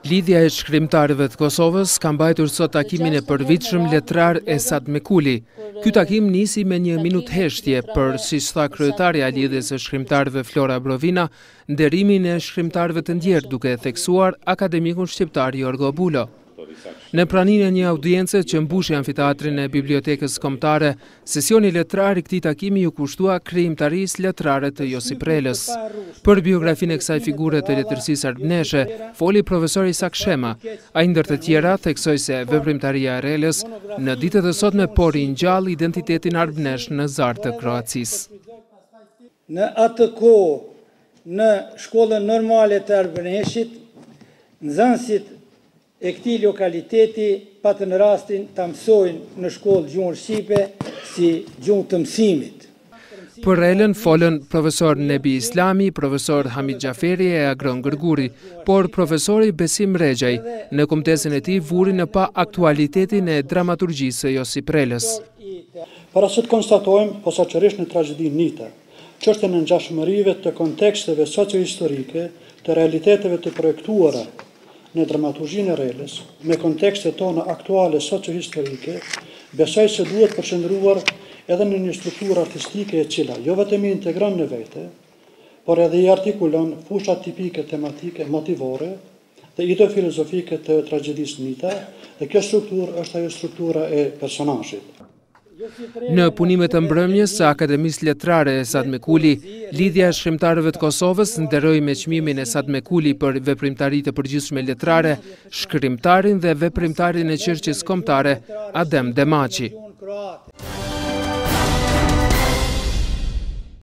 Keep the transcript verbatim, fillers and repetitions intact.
Lidhja e shkrimtarëve të Kosovës ka mbajtur sot takimin e përvitshëm letrar Esad Mekuli. Ky takim nisi me një minutë heshtje për, siç tha kryetarja e lidhjes së shkrimtarëve Flora Brovina, nderimin e shkrimtarëve të ndjerë duke e theksuar akademikun shqiptar Jorgo Bulo. Në praninë e një audience që mbushi amfiteatrin e Bibliotekës Kombëtare, sesioni letrar i këtij takimi u kushtua krijimtarisë letrare të Josip Relës. Për biografinë e kësaj figure të letërsisë arbëneshe, foli profesori Isak Shema. Ai ndër të tjera theksoi se veprimtaria e Relës në ditët e sotme pori ngjall identitetin arbënesh në zart të Kroacisë. Në atë kohë, në shkollën normale të Arbëneshit, nxënësit e këtij lokaliteti patën rastin ta mësojnë në shkollë gjuhën shqipe si gjuhë të mësimit. Për Relën folën profesor Nebi Islami, profesor Hamid Xhaferi e Agron Gërguri, por profesori Besim Rexhaj në kumtesin e tij vuri në pa aktualitetin e dramaturgjisë së Josip Relës. Para se të konstatojmë posaçërisht në tragjedinë Nita, çështën e ngjashmërive të konteksteve socio-historike, të realiteteve të projektuara në dramaturgjinë e Relës, me kontekstet tona aktuale socio-historike, besoj se duhet përqendruar edhe në një strukturë artistike e cila jo vetëm i integron në vete, por edhe i artikulon fushat tipike tematike, motivore dhe ide-filozofike të tragjedisë Nita, dhe kjo strukturë është ajo struktura e personazhit. Në punimet të mbrëmjes së Akademisë Letrare Esad Mekuli, Lidhja e Shkrimtarëve të Kosovës nderoi me çmimin Esad Mekuli për veprimtari të përgjithshme letrare, shkrimtarin dhe veprimtarin e Qerqes Kombëtare Adem Demaçi.